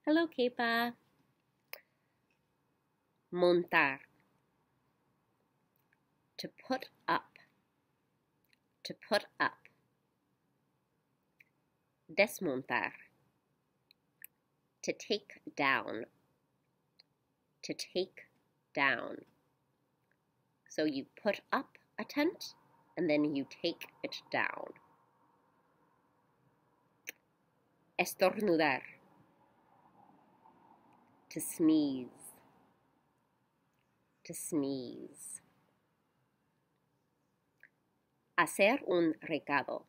Hello, Kepa. Montar. To put up. To put up. Desmontar. To take down. To take down. So you put up a tent and then you take it down. Estornudar. To sneeze. To sneeze. Hacer un recado.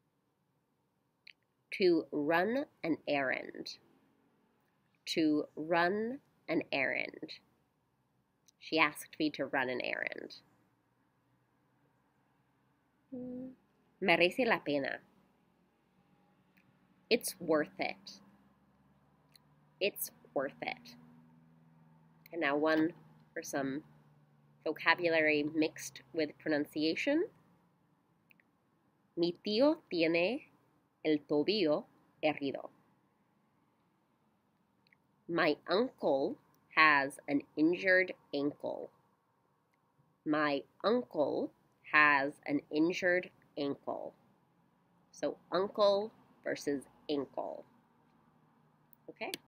To run an errand. To run an errand. She asked me to run an errand. Merece la pena. It's worth it. It's worth it. And now one for some vocabulary mixed with pronunciation. Mi tío tiene el tobillo herido. My uncle has an injured ankle. My uncle has an injured ankle. So uncle versus ankle. Okay?